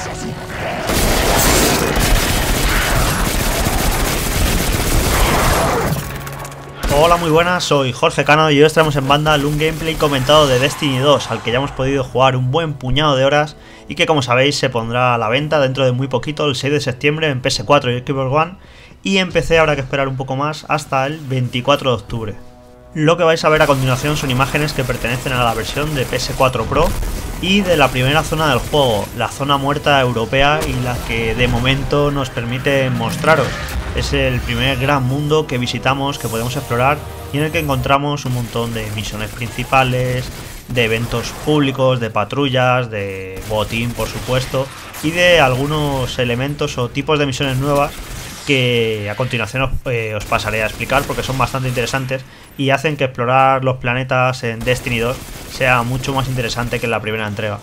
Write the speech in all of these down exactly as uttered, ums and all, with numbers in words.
Hola, muy buenas, soy Jorge Cano y hoy estamos en banda un gameplay comentado de Destiny dos, al que ya hemos podido jugar un buen puñado de horas y que, como sabéis, se pondrá a la venta dentro de muy poquito, el seis de septiembre, en P S cuatro y Xbox One, y en P C habrá que esperar un poco más hasta el veinticuatro de octubre. Lo que vais a ver a continuación son imágenes que pertenecen a la versión de P S cuatro Pro y de la primera zona del juego, la zona muerta europea, y la que de momento nos permite mostraros. Es el primer gran mundo que visitamos, que podemos explorar y en el que encontramos un montón de misiones principales, de eventos públicos, de patrullas, de botín por supuesto, y de algunos elementos o tipos de misiones nuevas que a continuación os, eh, os pasaré a explicar porque son bastante interesantes y hacen que explorar los planetas en Destiny dos sea mucho más interesante que en la primera entrega.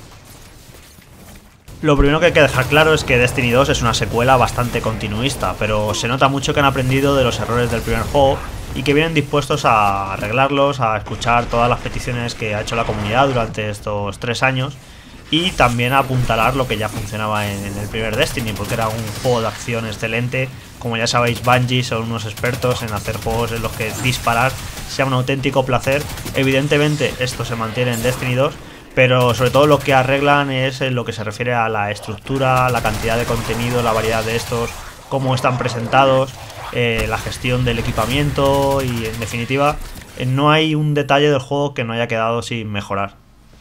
Lo primero que hay que dejar claro es que Destiny dos es una secuela bastante continuista, pero se nota mucho que han aprendido de los errores del primer juego y que vienen dispuestos a arreglarlos, a escuchar todas las peticiones que ha hecho la comunidad durante estos tres años y también a apuntalar lo que ya funcionaba en el primer Destiny, porque era un juego de acción excelente. Como ya sabéis, Bungie son unos expertos en hacer juegos en los que disparar sea un auténtico placer. Evidentemente esto se mantiene en Destiny dos, pero sobre todo lo que arreglan es en lo que se refiere a la estructura, la cantidad de contenido, la variedad de estos, cómo están presentados, eh, la gestión del equipamiento y, en definitiva, eh, no hay un detalle del juego que no haya quedado sin mejorar.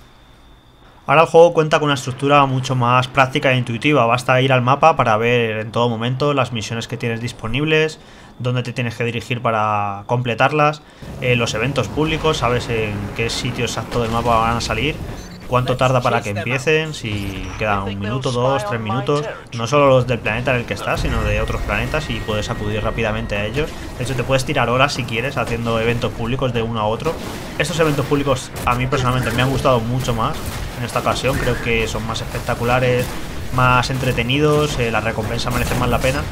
Ahora el juego cuenta con una estructura mucho más práctica e intuitiva. Basta ir al mapa para ver en todo momento las misiones que tienes disponibles, dónde te tienes que dirigir para completarlas, eh, los eventos públicos, sabes en qué sitio exacto del mapa van a salir, cuánto tarda para que empiecen, si quedan un minuto, dos, tres minutos, no solo los del planeta en el que estás, sino de otros planetas, y puedes acudir rápidamente a ellos. De hecho, te puedes tirar horas si quieres haciendo eventos públicos de uno a otro. Estos eventos públicos a mí personalmente me han gustado mucho más en esta ocasión, creo que son más espectaculares, más entretenidos, eh, la recompensa merece más la pena.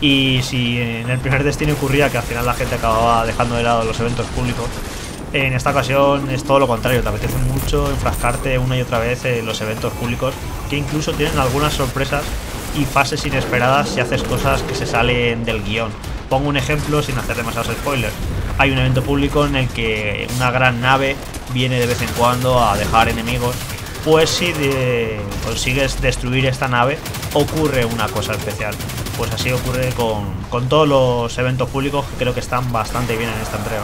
Y si en el primer Destiny ocurría que al final la gente acababa dejando de lado los eventos públicos, en esta ocasión es todo lo contrario, te apetece mucho enfrascarte una y otra vez en los eventos públicos, que incluso tienen algunas sorpresas y fases inesperadas si haces cosas que se salen del guión. Pongo un ejemplo sin hacer demasiados spoilers. Hay un evento público en el que una gran nave viene de vez en cuando a dejar enemigos. Pues si de, consigues destruir esta nave, ocurre una cosa especial. Pues así ocurre con, con todos los eventos públicos, que creo que están bastante bien en esta entrega.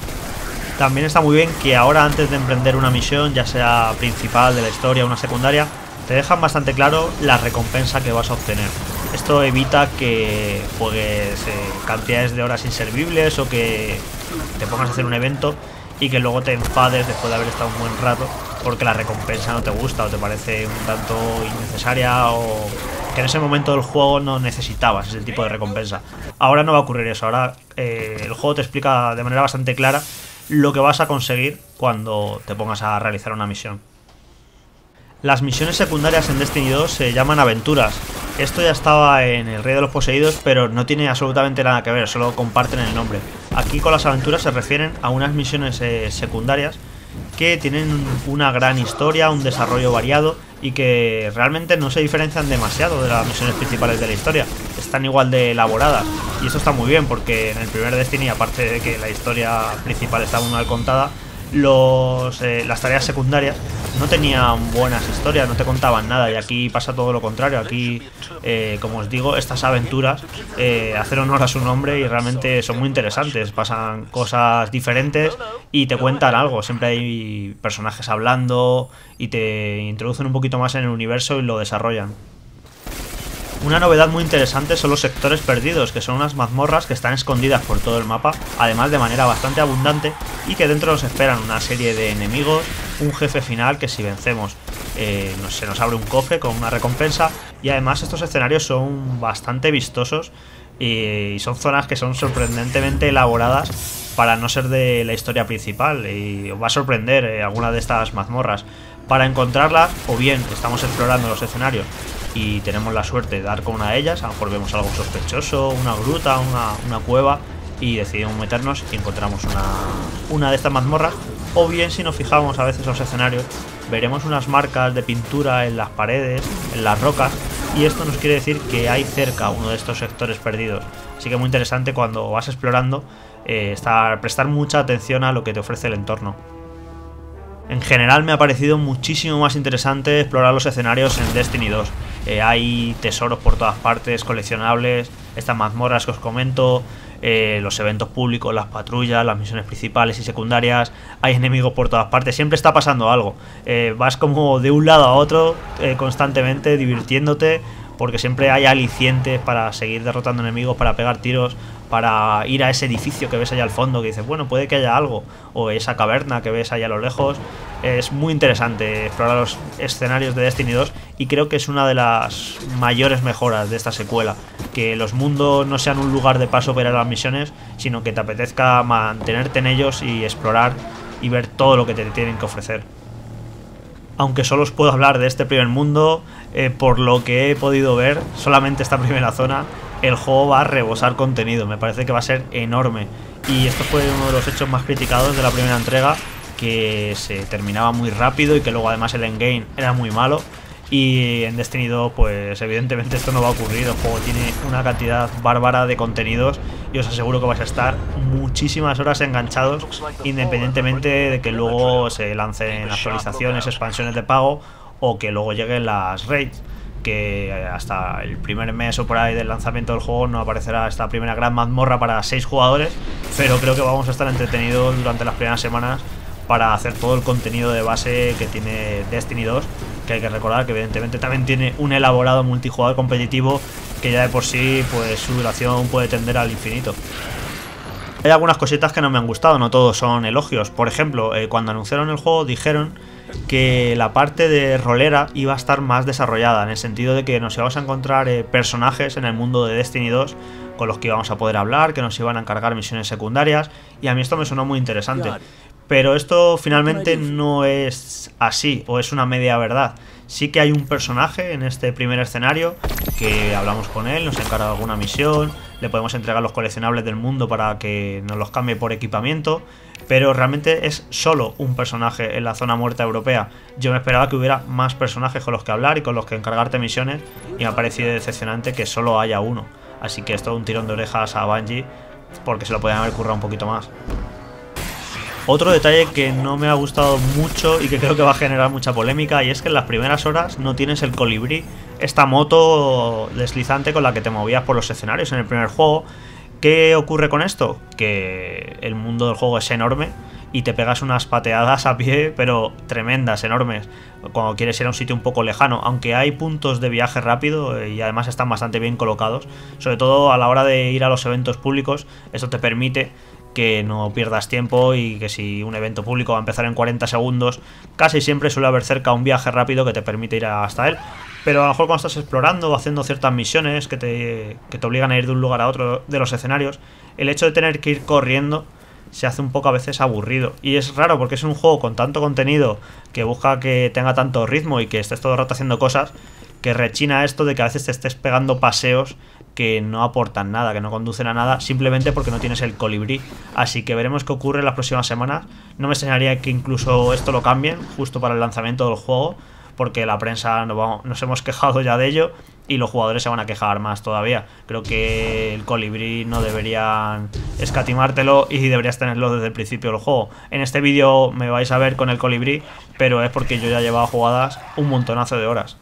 También está muy bien que ahora, antes de emprender una misión, ya sea principal de la historia o una secundaria, te dejan bastante claro la recompensa que vas a obtener. Esto evita que juegues eh, cantidades de horas inservibles o que te pongas a hacer un evento y que luego te enfades después de haber estado un buen rato porque la recompensa no te gusta o te parece un tanto innecesaria o que en ese momento del juego no necesitabas ese tipo de recompensa. Ahora no va a ocurrir eso, ahora eh, el juego te explica de manera bastante clara lo que vas a conseguir cuando te pongas a realizar una misión. Las misiones secundarias en Destiny dos se llaman aventuras. Esto ya estaba en el Rey de los Poseídos, pero no tiene absolutamente nada que ver, solo comparten el nombre. Aquí con las aventuras se refieren a unas misiones eh, secundarias que tienen una gran historia, un desarrollo variado y que realmente no se diferencian demasiado de las misiones principales de la historia. Están igual de elaboradas y eso está muy bien porque en el primer Destiny, aparte de que la historia principal está muy mal contada, los, eh, las tareas secundarias no tenían buenas historias, no te contaban nada, y aquí pasa todo lo contrario. Aquí, eh, como os digo, estas aventuras eh, hacen honor a su nombre y realmente son muy interesantes, pasan cosas diferentes y te cuentan algo, siempre hay personajes hablando y te introducen un poquito más en el universo y lo desarrollan. Una novedad muy interesante son los sectores perdidos, que son unas mazmorras que están escondidas por todo el mapa, además de manera bastante abundante, y que dentro nos esperan una serie de enemigos, un jefe final que si vencemos eh, nos, se nos abre un cofre con una recompensa, y además estos escenarios son bastante vistosos y, y son zonas que son sorprendentemente elaboradas para no ser de la historia principal, y os va a sorprender eh, alguna de estas mazmorras. Para encontrarlas, o bien estamos explorando los escenarios y tenemos la suerte de dar con una de ellas, a lo mejor vemos algo sospechoso, una gruta, una, una cueva, y decidimos meternos y encontramos una, una de estas mazmorras, o bien si nos fijamos a veces en los escenarios, veremos unas marcas de pintura en las paredes, en las rocas, y esto nos quiere decir que hay cerca uno de estos sectores perdidos. Así que muy interesante cuando vas explorando eh, estar, prestar mucha atención a lo que te ofrece el entorno. En general me ha parecido muchísimo más interesante explorar los escenarios en Destiny dos. Eh, hay tesoros por todas partes, coleccionables, estas mazmorras que os comento, eh, los eventos públicos, las patrullas, las misiones principales y secundarias, hay enemigos por todas partes, siempre está pasando algo. Eh, vas como de un lado a otro eh, constantemente divirtiéndote, porque siempre hay alicientes para seguir derrotando enemigos, para pegar tiros, para ir a ese edificio que ves allá al fondo, que dices, bueno, puede que haya algo, o esa caverna que ves allá a lo lejos. Es muy interesante explorar los escenarios de Destiny dos y creo que es una de las mayores mejoras de esta secuela, que los mundos no sean un lugar de paso para ir a las misiones, sino que te apetezca mantenerte en ellos y explorar y ver todo lo que te tienen que ofrecer. Aunque solo os puedo hablar de este primer mundo, eh, por lo que he podido ver, solamente esta primera zona, el juego va a rebosar contenido, me parece que va a ser enorme. Y esto fue uno de los hechos más criticados de la primera entrega, que se terminaba muy rápido y que luego además el endgame era muy malo. Y en Destiny dos, pues evidentemente esto no va a ocurrir. El juego tiene una cantidad bárbara de contenidos y os aseguro que vais a estar muchísimas horas enganchados, independientemente de que luego se lancen actualizaciones, expansiones de pago o que luego lleguen las raids, que hasta el primer mes o por ahí del lanzamiento del juego no aparecerá esta primera gran mazmorra para seis jugadores, pero creo que vamos a estar entretenidos durante las primeras semanas para hacer todo el contenido de base que tiene Destiny dos, que hay que recordar que evidentemente también tiene un elaborado multijugador competitivo que ya de por sí pues su duración puede tender al infinito. Hay algunas cositas que no me han gustado, no todos son elogios. Por ejemplo, eh, cuando anunciaron el juego dijeron que la parte de rolera iba a estar más desarrollada, en el sentido de que nos íbamos a encontrar eh, personajes en el mundo de Destiny dos con los que íbamos a poder hablar, que nos iban a encargar misiones secundarias, y a mí esto me sonó muy interesante. Pero esto finalmente no es así, o es una media verdad. Sí que hay un personaje en este primer escenario que hablamos con él, nos encarga alguna misión, le podemos entregar los coleccionables del mundo para que nos los cambie por equipamiento, pero realmente es solo un personaje en la zona muerta europea. Yo me esperaba que hubiera más personajes con los que hablar y con los que encargarte misiones, y me ha parecido decepcionante que solo haya uno. Así que es todo un tirón de orejas a Bungie, porque se lo podían haber currado un poquito más. Otro detalle que no me ha gustado mucho y que creo que va a generar mucha polémica, y es que en las primeras horas no tienes el colibrí, esta moto deslizante con la que te movías por los escenarios en el primer juego. ¿Qué ocurre con esto? Que el mundo del juego es enorme y te pegas unas pateadas a pie, pero tremendas, enormes, cuando quieres ir a un sitio un poco lejano, aunque hay puntos de viaje rápido y además están bastante bien colocados, sobre todo a la hora de ir a los eventos públicos. Esto te permite que no pierdas tiempo y que si un evento público va a empezar en cuarenta segundos, casi siempre suele haber cerca un viaje rápido que te permite ir hasta él. Pero a lo mejor cuando estás explorando o haciendo ciertas misiones que te, que te obligan a ir de un lugar a otro de los escenarios, el hecho de tener que ir corriendo se hace un poco a veces aburrido. Y es raro porque es un juego con tanto contenido que busca que tenga tanto ritmo y que estés todo el rato haciendo cosas, que rechina esto de que a veces te estés pegando paseos que no aportan nada, que no conducen a nada, simplemente porque no tienes el colibrí. Así que veremos qué ocurre en las próximas semanas. No me extrañaría que incluso esto lo cambien justo para el lanzamiento del juego, porque la prensa nos, vamos, nos hemos quejado ya de ello y los jugadores se van a quejar más todavía. Creo que el colibrí no deberían escatimártelo y deberías tenerlo desde el principio del juego. En este vídeo me vais a ver con el colibrí, pero es porque yo ya he llevado jugadas un montonazo de horas.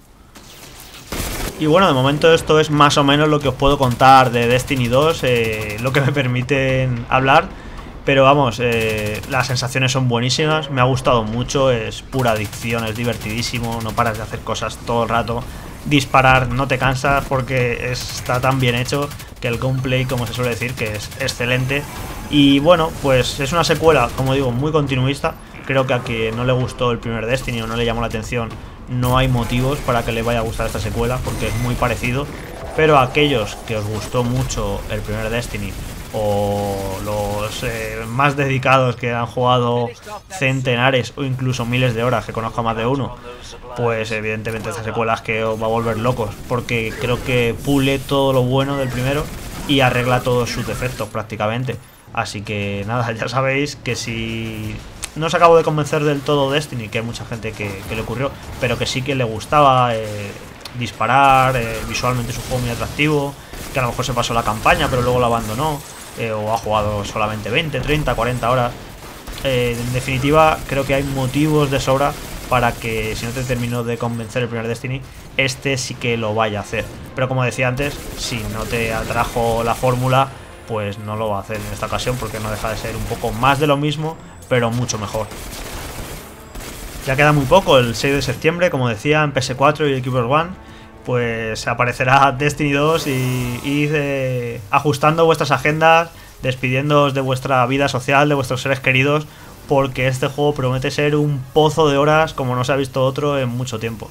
Y bueno, de momento esto es más o menos lo que os puedo contar de Destiny dos, eh, lo que me permiten hablar. Pero vamos, eh, las sensaciones son buenísimas, me ha gustado mucho, es pura adicción, es divertidísimo, no paras de hacer cosas todo el rato. Disparar no te cansas porque está tan bien hecho que el gameplay, como se suele decir, que es excelente. Y bueno, pues es una secuela, como digo, muy continuista. Creo que a quien no le gustó el primer Destiny o no le llamó la atención, no hay motivos para que le vaya a gustar esta secuela, porque es muy parecido. Pero a aquellos que os gustó mucho el primer Destiny, o los eh, más dedicados que han jugado centenares o incluso miles de horas, que conozco a más de uno, pues evidentemente esta secuela es que os va a volver locos, porque creo que pule todo lo bueno del primero y arregla todos sus defectos prácticamente. Así que nada, ya sabéis que si no os acabo de convencer del todo Destiny, que hay mucha gente que, que le ocurrió, pero que sí que le gustaba eh, disparar, eh, visualmente es un juego muy atractivo, que a lo mejor se pasó la campaña pero luego lo abandonó, eh, o ha jugado solamente veinte, treinta, cuarenta horas. Eh, en definitiva, creo que hay motivos de sobra para que, si no te terminó de convencer el primer Destiny, este sí que lo vaya a hacer. Pero como decía antes, si no te atrajo la fórmula, pues no lo va a hacer en esta ocasión, porque no deja de ser un poco más de lo mismo, pero mucho mejor. Ya queda muy poco, el seis de septiembre, como decía, en P S cuatro y Xbox One, pues aparecerá Destiny dos y id eh, ajustando vuestras agendas, despidiéndoos de vuestra vida social, de vuestros seres queridos, porque este juego promete ser un pozo de horas como no se ha visto otro en mucho tiempo.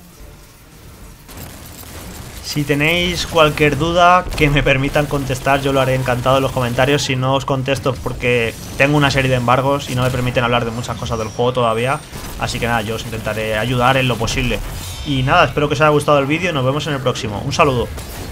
Si tenéis cualquier duda que me permitan contestar, yo lo haré encantado en los comentarios. Si no os contesto porque tengo una serie de embargos y no me permiten hablar de muchas cosas del juego todavía. Así que nada, yo os intentaré ayudar en lo posible. Y nada, espero que os haya gustado el vídeo y nos vemos en el próximo. Un saludo.